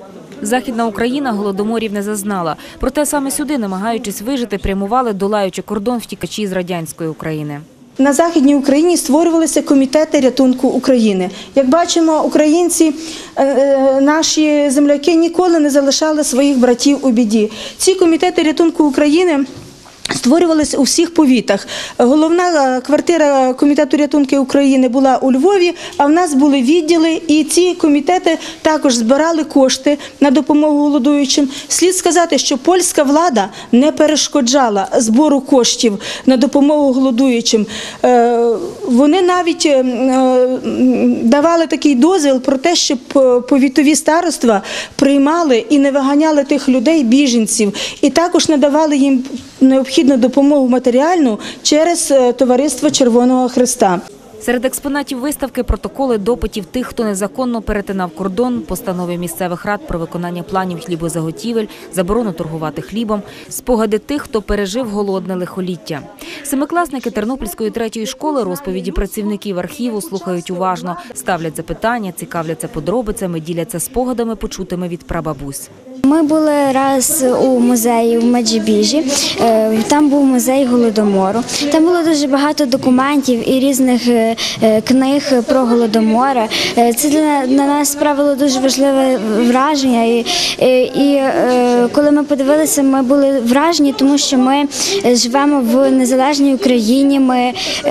Західна Україна голодоморів не зазнала. Проте саме сюди, намагаючись вижити, прямували, долаючи кордон, втікачі з радянської України. На Західній Україні створювалися комітети рятунку України. Як бачимо, українці, наші земляки ніколи не залишали своїх братів у біді. Ці комітети рятунку України створювалися у всіх повітах. Головна квартира Комітету рятунку України була у Львові, а в нас були відділи, і ці комітети також збирали кошти на допомогу голодуючим. Слід сказати, що польська влада не перешкоджала збору коштів на допомогу голодуючим. Вони навіть давали такий дозвіл про те, щоб повітові староства приймали і не виганяли тих людей, біженців, і також надавали їм необхідну допомогу матеріальну через Товариство Червоного Хреста. Серед експонатів виставки – протоколи допитів тих, хто незаконно перетинав кордон, постанови місцевих рад про виконання планів хлібозаготівель, заборону торгувати хлібом, спогади тих, хто пережив голодне лихоліття. Семикласники Тернопільської 3-ї школи розповіді працівників архіву слухають уважно, ставлять запитання, цікавляться подробицями, діляться спогадами, почутими від прабабусь. Ми були раз у музеї в Меджибіжі, там був музей Голодомору. Там було дуже багато документів і різних книг про Голодомор. Це на нас справило дуже важливе враження. І коли ми подивилися, ми були вражені, тому що ми живемо в незалежній Україні, ми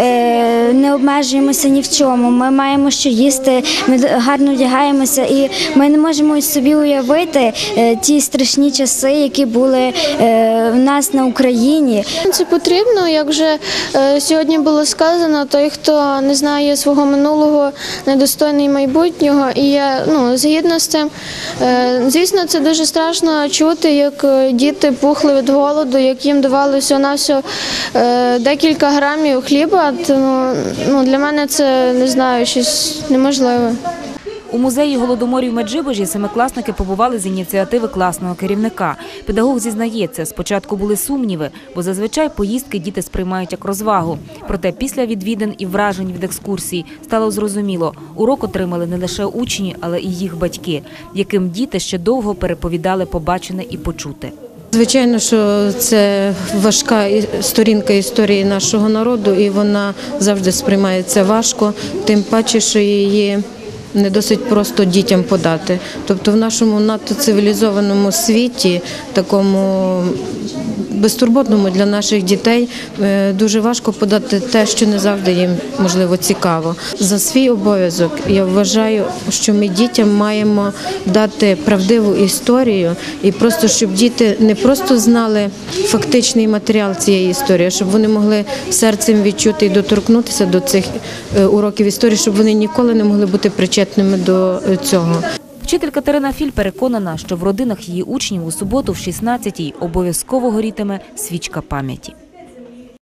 не обмежуємося ні в чому, ми маємо що їсти, ми гарно вдягаємося і ми не можемо собі уявити ті страшні часи, які були в нас на Україні. Це потрібно, як вже сьогодні було сказано, той, хто не знає свого минулого, недостойний майбутнього, і я згідна з цим. Звісно, це дуже страшно чути, як діти пухли від голоду, як їм давали всього-навсього декілька грамів хліба. Для мене це, не знаю, щось неможливе. У музеї голодоморів Меджибіжі семикласники побували з ініціативи класного керівника. Педагог зізнається, спочатку були сумніви, бо зазвичай поїздки діти сприймають як розвагу. Проте після відвідин і вражень від екскурсій стало зрозуміло, урок отримали не лише учні, але і їх батьки, яким діти ще довго переповідали побачене і почуте. Звичайно, що це важка сторінка історії нашого народу, і вона завжди сприймається важко, тим паче, що її не досить просто дітям подати. Тобто в нашому надто цивілізованому світі, такому безтурботному для наших дітей, дуже важко подати те, що не завжди їм, можливо, цікаво. За свій обов'язок я вважаю, що ми дітям маємо дати правдиву історію і просто, щоб діти не просто знали фактичний матеріал цієї історії, а щоб вони могли серцем відчути і доторкнутися до цих уроків історії, щоб вони ніколи не могли бути причетними до цього. Вчитель Катерина Філь переконана, що в родинах її учнів у суботу в 16-й обов'язково горітиме свічка пам'яті.